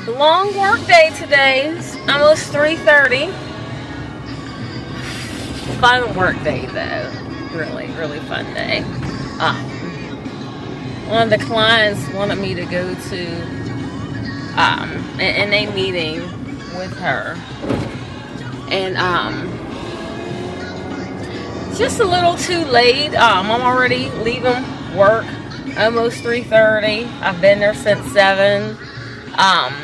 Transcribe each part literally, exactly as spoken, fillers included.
Long work day today. It's almost three thirty. Fun work day though. Really, really fun day. Um, one of the clients wanted me to go to um, an N A meeting with her. And um, just a little too late. Um, I'm already leaving work. Almost three thirty. I've been there since seven. Um,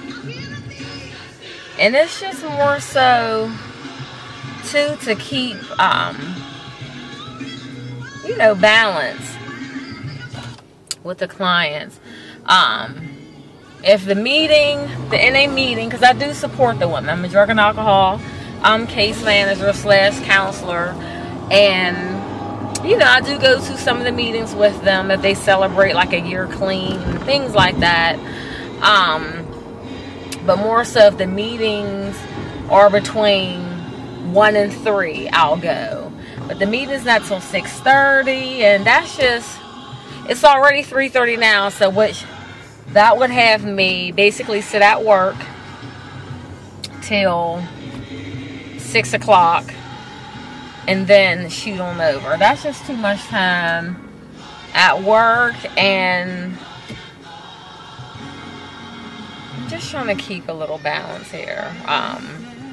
and it's just more so too to keep, um, you know, balance with the clients. Um, if the meeting, the N A meeting, because I do support the women. I'm a drug and alcohol um, case manager slash counselor, and you know, I do go to some of the meetings with them if they celebrate like a year clean and things like that. Um, but more so if the meetings are between one and three, I'll go. But the meeting's not till six thirty, and that's just, it's already three thirty now, so which that would have me basically sit at work till six o'clock. And then shoot on over. That's just too much time at work, and I'm just trying to keep a little balance here. Um,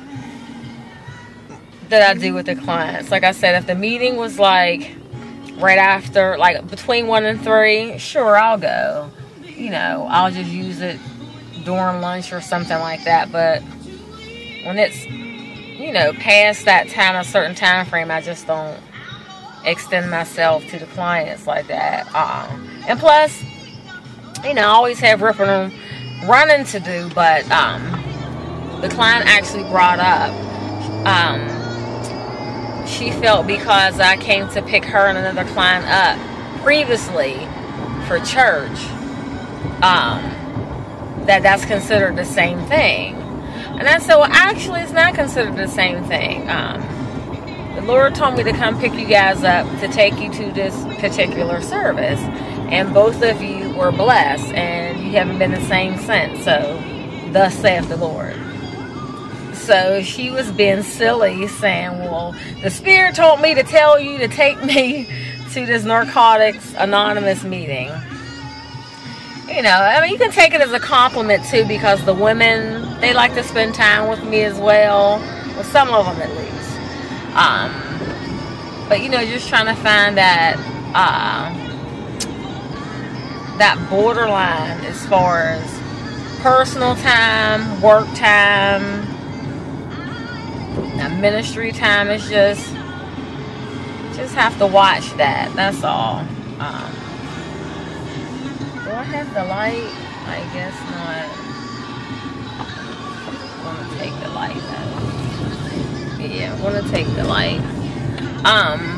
that I do with the clients. Like I said, if the meeting was like right after, like between one and three, sure, I'll go. You know, I'll just use it during lunch or something like that. But when it's, you know, past that time, a certain time frame, I just don't extend myself to the clients like that. Um, and plus, you know, I always have ripping and running to do, but um, the client actually brought up, um, she felt because I came to pick her and another client up previously for church, um, that that's considered the same thing. And I said, well, actually, it's not considered the same thing. Um, the Lord told me to come pick you guys up to take you to this particular service. And both of you were blessed, and you haven't been the same since. So, thus saith the Lord. So, she was being silly, saying, well, the Spirit told me to tell you to take me to this Narcotics Anonymous meeting. You know, I mean, you can take it as a compliment, too, because the women, they like to spend time with me as well. Well, some of them, at least. Um, but, you know, just trying to find that, uh, that borderline as far as personal time, work time, that ministry time. Is just, just have to watch that. That's all. Um, Do I have the light? I guess not. I'm gonna take the light though. Yeah, I'm gonna take the light. Um,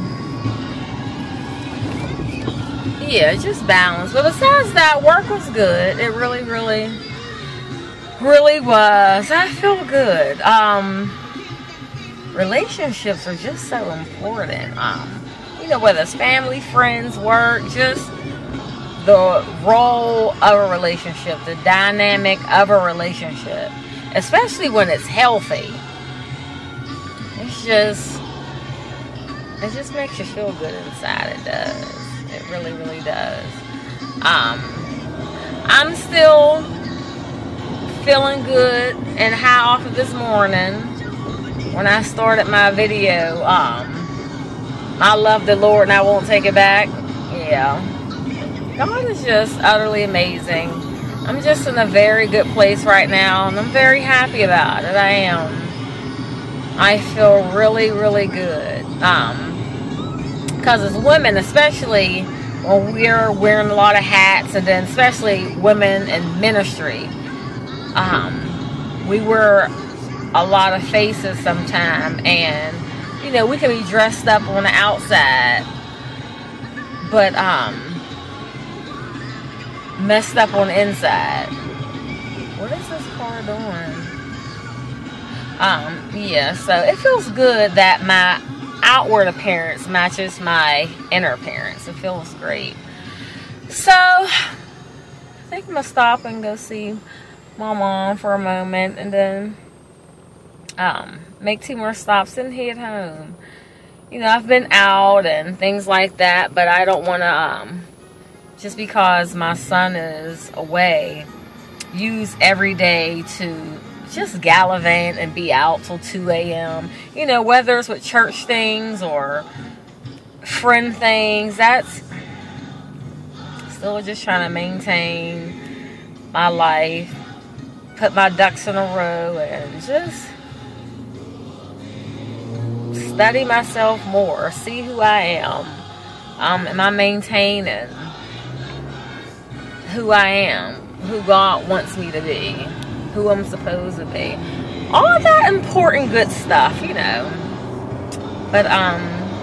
yeah, just balance. But besides that, work was good. It really, really, really was. I feel good. Um, relationships are just so important. Um, you know, whether it's family, friends, work, just the role of a relationship, the dynamic of a relationship, especially when it's healthy. It's just, it just makes you feel good inside. It does. It really, really does. Um, I'm still feeling good and high off of this morning. When I started my video, um, I love the Lord and I won't take it back. Yeah. God is just utterly amazing. I'm just in a very good place right now, and I'm very happy about it. I am. I feel really, really good. Um, because as women, especially when we're wearing a lot of hats, and then especially women in ministry, um, we wear a lot of faces sometimes, and you know, we can be dressed up on the outside, but um. messed up on the inside. What is this car doing? Um, yeah, so it feels good that my outward appearance matches my inner appearance. It feels great. So, I think I'm going to stop and go see my mom for a moment, and then um, make two more stops and head home. You know, I've been out and things like that, but I don't want to, um, just because my son is away, use every day to just gallivant and be out till two A M You know, whether it's with church things or friend things, that's still just trying to maintain my life, put my ducks in a row, and just study myself more, see who I am. Um, am I maintaining who I am, who God wants me to be, who I'm supposed to be? All that important good stuff, you know. But, um,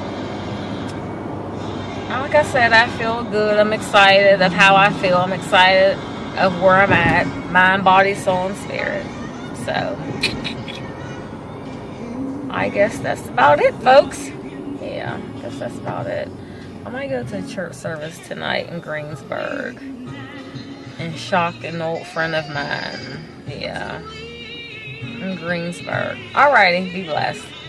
like I said, I feel good. I'm excited of how I feel. I'm excited of where I'm at. Mind, body, soul, and spirit. So, I guess that's about it, folks. Yeah, I guess that's about it. I might go to a church service tonight in Greensburg and shock an old friend of mine. Yeah, in Greensburg. Alrighty, be blessed.